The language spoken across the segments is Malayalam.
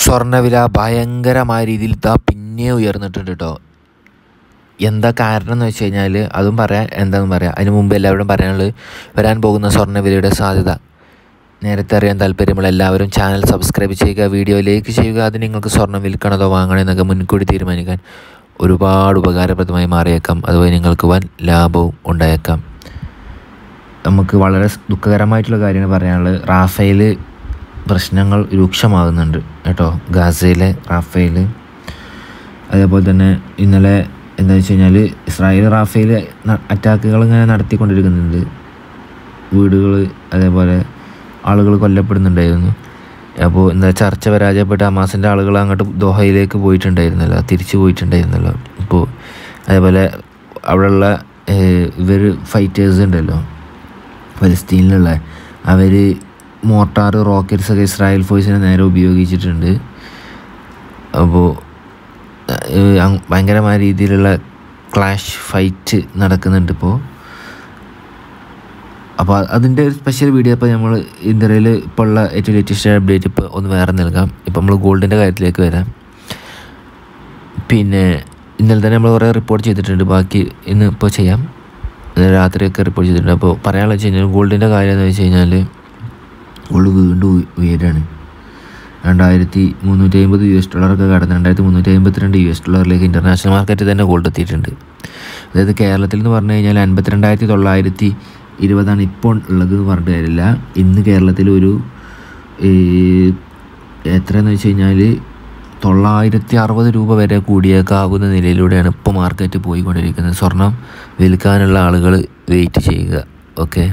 സ്വർണ്ണവില ഭയങ്കരമായ രീതിയിൽ പിന്നെ ഉയർന്നിട്ടുണ്ട് കേട്ടോ. എന്താ കാരണം എന്ന് വെച്ച് കഴിഞ്ഞാൽ അതും പറയാം, എന്താണെന്ന് പറയാം. അതിന് മുമ്പ് എല്ലാവരും പറയാനുള്ളത് വരാൻ പോകുന്ന സ്വർണ്ണവിലയുടെ സാധ്യത നേരത്തെ അറിയാൻ താല്പര്യമുള്ള എല്ലാവരും ചാനൽ സബ്സ്ക്രൈബ് ചെയ്യുക, വീഡിയോ ലൈക്ക് ചെയ്യുക. അത് നിങ്ങൾക്ക് സ്വർണ്ണം വിൽക്കണതോ വാങ്ങണോ എന്നൊക്കെ മുൻകൂട്ടി തീരുമാനിക്കാൻ ഒരുപാട് ഉപകാരപ്രദമായി മാറിയേക്കാം. അതുവഴി നിങ്ങൾക്ക് വൻ ലാഭവും ഉണ്ടായേക്കാം. നമുക്ക് വളരെ ദുഃഖകരമായിട്ടുള്ള കാര്യമാണ് പറയാനുള്ളത്. റാഫേൽ പ്രശ്നങ്ങൾ രൂക്ഷമാകുന്നുണ്ട് കേട്ടോ. ഗാസയിലെ റാഫേൽ, അതേപോലെ തന്നെ ഇന്നലെ എന്താ വെച്ച് കഴിഞ്ഞാൽ ഇസ്രായേൽ റാഫേൽ അറ്റാക്കുകൾ ഇങ്ങനെ നടത്തിക്കൊണ്ടിരിക്കുന്നുണ്ട്. വീടുകൾ അതേപോലെ ആളുകൾ കൊല്ലപ്പെടുന്നുണ്ടായിരുന്നു. അപ്പോൾ എന്താ ചർച്ച പരാജയപ്പെട്ട് ഹമാസിൻ്റെ ആളുകൾ അങ്ങോട്ട് ദോഹയിലേക്ക് പോയിട്ടുണ്ടായിരുന്നല്ലോ, തിരിച്ചു പോയിട്ടുണ്ടായിരുന്നല്ലോ. ഇപ്പോൾ അതേപോലെ അവിടെയുള്ള ഇവർ ഫൈറ്റേഴ്സ് ഉണ്ടല്ലോ ഫലസ്തീനിലുള്ള, അവർ മോർട്ടാർ റോക്കറ്റ്സൊക്കെ ഇസ്രായേൽ ഫോഴ്സിനെ നേരെ ഉപയോഗിച്ചിട്ടുണ്ട്. അപ്പോൾ ഭയങ്കരമായ രീതിയിലുള്ള ക്ലാഷ് ഫൈറ്റ് നടക്കുന്നുണ്ട് ഇപ്പോൾ. അപ്പോൾ അതിൻ്റെ ഒരു സ്പെഷ്യൽ വീഡിയോ ഇപ്പോൾ നമ്മൾ ഇന്ത്യയിൽ ഇപ്പോൾ ഉള്ള ഏറ്റവും ലേറ്റസ്റ്റ് അപ്ഡേറ്റ് ഇപ്പോൾ ഒന്ന് വേറെ നൽകാം. ഇപ്പോൾ നമ്മൾ ഗോൾഡിൻ്റെ കാര്യത്തിലേക്ക് വരാം. പിന്നെ ഇന്നലെ തന്നെ നമ്മൾ കുറേ റിപ്പോർട്ട് ചെയ്തിട്ടുണ്ട്, ബാക്കി ഇന്ന് ഇപ്പോൾ ചെയ്യാം. രാത്രിയൊക്കെ റിപ്പോർട്ട് ചെയ്തിട്ടുണ്ട്. അപ്പോൾ പറയാനുള്ളത് വെച്ച് കഴിഞ്ഞാൽ ഗോൾഡിൻ്റെ കാര്യം എന്ന് വെച്ച് കഴിഞ്ഞാൽ ഗോൾഡ് വീണ്ടും ഉയരാണ്. $2350 കടന്ന് $2352 ഇൻ്റർനാഷണൽ മാർക്കറ്റിൽ തന്നെ ഗോൾഡ് എത്തിയിട്ടുണ്ട്. അതായത് കേരളത്തിൽ എന്ന് പറഞ്ഞു കഴിഞ്ഞാൽ 52,920 ഇപ്പോൾ ഉള്ളത് എന്ന് പറഞ്ഞിട്ട് കാര്യമില്ല. ഇന്ന് കേരളത്തിൽ ഒരു എത്രയെന്ന് വെച്ച് കഴിഞ്ഞാൽ $960 വരെ കൂടിയേക്കാവുന്ന നിലയിലൂടെയാണ് ഇപ്പോൾ മാർക്കറ്റ് പോയിക്കൊണ്ടിരിക്കുന്നത്. സ്വർണം വിൽക്കാനുള്ള ആളുകൾ വെയിറ്റ് ചെയ്യുക. ഓക്കെ,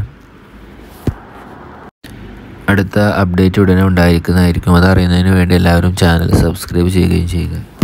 അടുത്ത അപ്ഡേറ്റ് ഉടനെ ഉണ്ടായിരിക്കുന്നതായിരിക്കും. അതറിയുന്നതിന് വേണ്ടി എല്ലാവരും ചാനൽ സബ്സ്ക്രൈബ് ചെയ്യുകയും ചെയ്യുക.